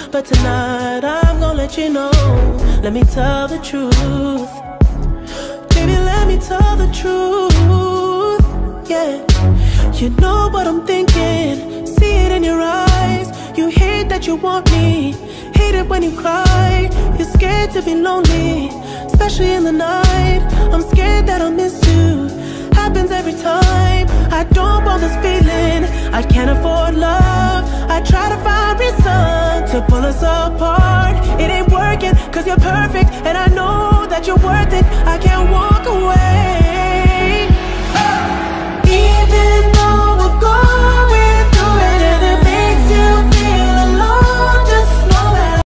but tonight I'm gonna let you know. Let me tell the truth. Baby, let me tell the truth. Yeah, you know what I'm thinking. See it in your eyes. You hate that you want me. Hate it when you cry. You're scared to be lonely, especially in the night. I'm scared that I'll miss you. Happens every time. I don't want this feeling. I can't afford love. I try to find reason to pull us apart.